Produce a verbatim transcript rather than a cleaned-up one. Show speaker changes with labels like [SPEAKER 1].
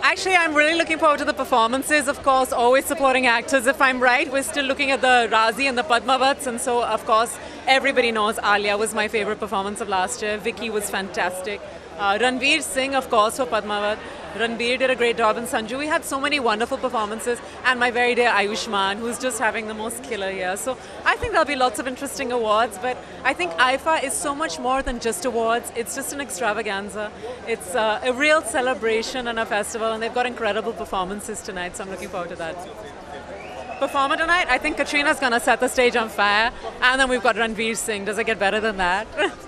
[SPEAKER 1] Actually, I'm really looking forward to the performances, of course, always supporting actors. If I'm right, we're still looking at the Razi and the Padmavats, and so, of course, everybody knows Alia was my favorite performance of last year. Vicky was fantastic. Uh, Ranveer Singh, of course, for Padmavat. Ranveer did a great job, and Sanju. We had so many wonderful performances, and my very dear Ayushmann, who's just having the most killer year. So I think there'll be lots of interesting awards, but I think I F A is so much more than just awards. It's just an extravaganza. It's uh, a real celebration and a festival, and they've got incredible performances tonight, so I'm looking forward to that. Performer tonight, I think Katrina's going to set the stage on fire, and then we've got Ranveer Singh. Does it get better than that?